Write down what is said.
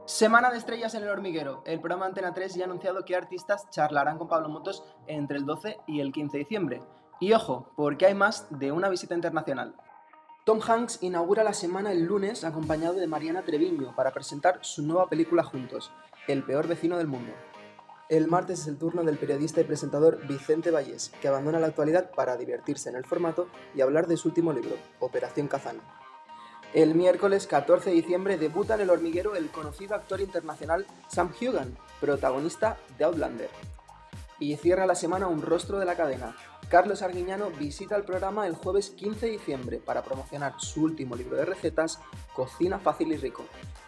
Semana de estrellas en El Hormiguero. El programa Antena 3 ya ha anunciado qué artistas charlarán con Pablo Motos entre el 12 y el 15 de diciembre. Y ojo, porque hay más de una visita internacional. Tom Hanks inaugura la semana el lunes acompañado de Mariana Treviño para presentar su nueva película juntos, El peor vecino del mundo. El martes es el turno del periodista y presentador Vicente Vallés, que abandona la actualidad para divertirse en el formato y hablar de su último libro, Operación Kazán. El miércoles 14 de diciembre debuta en El Hormiguero el conocido actor internacional Sam Heughan, protagonista de Outlander. Y cierra la semana un rostro de la cadena. Carlos Arguiñano visita el programa el jueves 15 de diciembre para promocionar su último libro de recetas, Cocina Fácil y Rico.